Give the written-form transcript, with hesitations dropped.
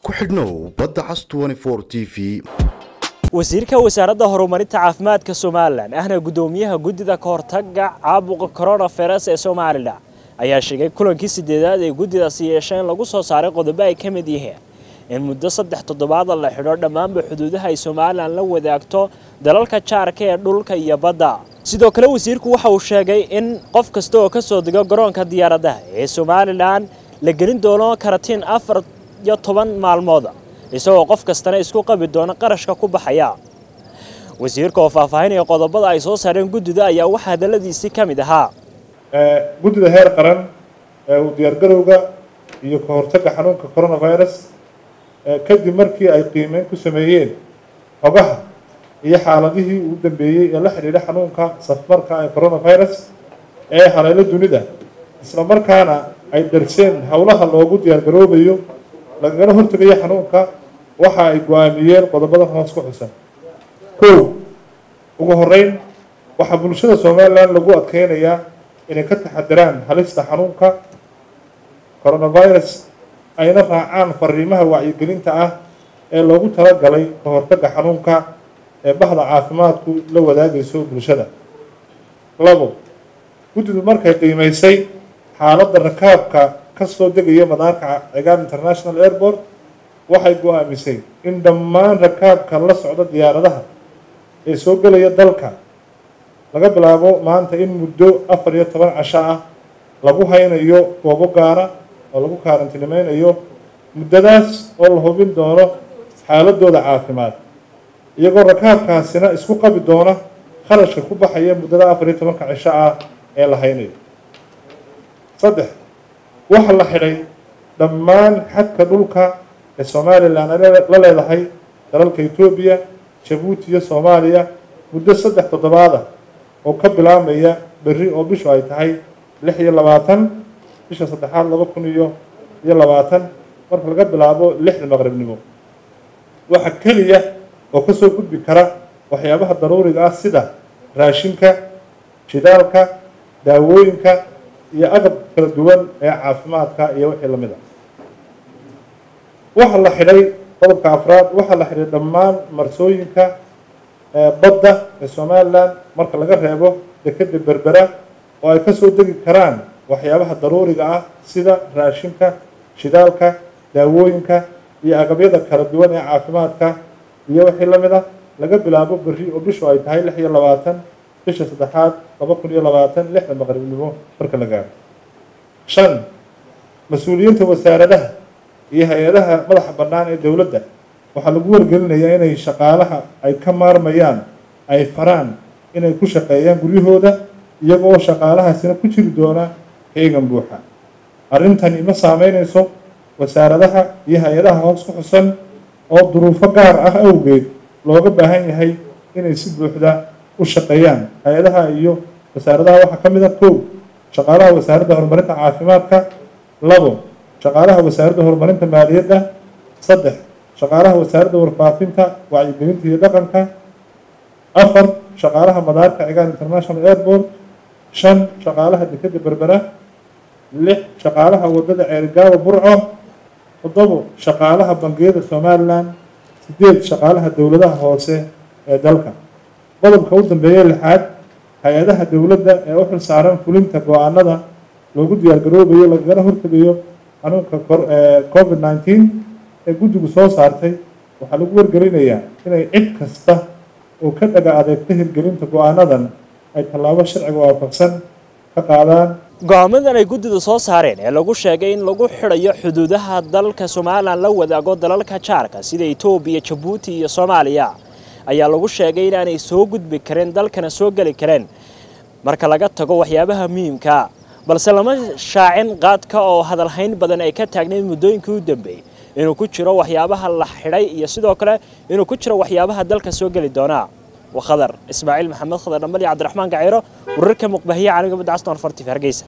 ku xidhnow badda cas 24 TV. wasiirka wasaaradda horumarinta caafimaadka Soomaaliland ahna gudoomiyaha guddida ka hortagga caabuqa coronavirus ee Soomaaliland ayaa sheegay kulankii sideedaad ee guddidaasi yeesheen lagu soo saaray qodobo ay ka mid yihiin in muddo 3 toddobaad la xidho dhammaanba xuduudaha ay Soomaaliland la wadaagto dalalka jaarka ee dhulka iyo badda. sidoo kale wasiirku waxa uu sheegay in qof kasta oo ka soo dego garoonka diyaaradaha ee Soomaaliland la gelin doono karantiin 14 maalmood isagoo qof kastana isku qabi doona qarashka ku baxaya. wasiirka oo faahfaahinaya qodobada ay soo saareen guddida ayaa waxa hadaladiisii ka mid ahaa guddida heer qaran ee u diyaargarowga iyo ka hortagga xanuunka coronavirus kadib markii ay qiimeyn ku sameeyeen xogaha iyo xaaladihii ugu dambeeyay ee la xiriira xanuunka safmarka ee coronavirus ee haleelo dunida isla markaana ay darseen hawlaha loogu diyaargaroobayo lagana hortagayo xanuunka waxa ay go'aamiyeen qodobada hoos ku xusan. ugu horeyn waxa bulshada Soomaaliland lagu adkeynayaa inay ka taxadiraan halista xanuunka coronavirus ayna raacaan fariimaha wacyigelinta ah ee loogu talagalay ka hortagga xanuunka ee bahda caafimaadku la wadaagayso bulshada. guddidu markay qiimeysay xaaladda rakaabka ka soo degaya madaarka Cigaal International Airport waxay go'aamisay in dhammaan rakaabka la socda diyaaradaha ee soo galaya dalka laga bilaabo maanta in muddo 14 casho ah lagu haynayo goobo gaara oo lagu karantiinaynayo muddadaas oo la hubin doono xaaladooda caafimaad iyagoo rakaabkaasina isku qabi doona kharashka ku baxaya muddada 14 casho ah ee la haynayo. waxa la xidhay dhammaan xadka dhulka ee Soomaaliland la leedahay dalalka Itoobiya, Djibouti iyo Soomaaliya muddo 3 toddobaad oo ka bilaabmaya berri oo bishu ay tahay 26 bisha 3aad 2020 marka laga bilaabo 6 maqribnimo. waxa kaliya oo ka soo gudbi kara waxyaabaha daruuriga ah sida raashinka, shidaalka, daawooyinka iyo agab kala duwan ee caafimaadka iyo wixii la mid ah. waxa la xidhay qodobka afraad waxa la xidhay dhammaan marsooyinka badda ee Soomaaliland marka laga reebo dekedda Berbera oo ay ka soo degi karaan waxyaabaha daruuriga ah sida raashinka, shidaalka, daawooyinka iyo agabyada kala duwan ee caafimaadka iyo wixii la mid ah laga bilaabo berri oo bishu ay tahay 26 bisha 3aad 2020 6 maqribnimo marka la gaaro. mas'uuliyiinta wasaaradaha iyo hay'adaha madaxa bannaan ee dawladda waxa lagu wargelinayaa inay shaqaalaha ay ka maarmayaan ay faraan inay ku shaqeeyaan guryahooda iyagoo shaqaalahaasina ku jiri doona heegan buuxa. arrintani ma saameynayso wasaaradaha iyo hay'adaha hoos ku xusan oo duruufo gaar ah awgeed looga baahan yahay inay si buuxda u shaqeeyaan. hay'adaha iyo wasaaradaha waxa ka mid ah shaqaalaha wasaaradda horumarinta caafimaadka, 2 shaqaalaha wasaaradda horumarinta maaliyadda, 3 shaqaalaha wasaaradda warfaafinta, wacyigelinta iyo dhaqanka, 4 shaqaalaha madaarka Cigaal International Airport, 5 shaqaalaha dekedda Berbera, 6 shaqaalaha wadada Ceelgaawo Burco, 7 shaqaalaha bangiyada Soomaaliland, 8 shaqaalaha dawladaha hoose ee dalka. qodobka u dambeeya 6 hay'adaha dawladda ee u xil saaran fulinta go'aanada loogu diyaargaroobayo lagana hortagayo xanuunka COVID-19 ee guddigu soo saartay waxaa lagu wargelinayaa inay cid kasta oo ka dhaga adeegta hirgelinta go'aanadan ay tallaabo sharciga waafaqsan ka qaadaan. go'aamadan ay guddidu soo saareen ee lagu sheegay in lagu xidhayo xuduudaha dalka Soomaaliland la wadaago dalalka jaarka sida Itoobiya, Djibouti iyo Soomaaliya ayaa lagu sheegay in aanay soo gudbi karin dalkana soo gali kareen marka laga tago waxyaabaha muhiimka balse lama shaacin qaadka oo hadalhayn badan ay ka taagnayd muddooyinkii u dambeeyay inuu ku jiro waxyaabaha la xidhay iyo sidoo kale inuu ku jiro waxyaabaha dalka soo gali doona. وخضر إسماعيل محمد خضر نملي عبد الرحمن قعيرة وركب مقبهية على قبل 10 فرتي في هرقيسة.